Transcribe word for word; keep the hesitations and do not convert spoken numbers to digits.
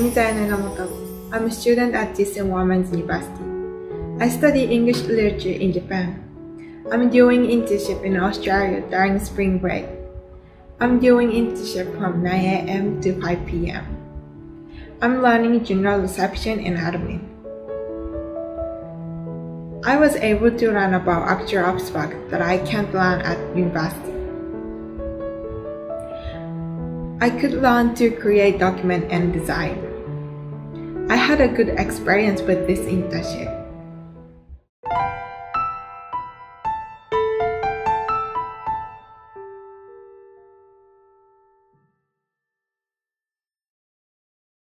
name is Ayano. I'm a student at Women's University. I study English literature in Japan. I'm doing internship in Australia during spring break. I'm doing internship from nine a m to five p m I'm learning general reception and admin. I was able to learn about actual office work that I can't learn at university. I could learn to create document and design. I had a good experience with this internship.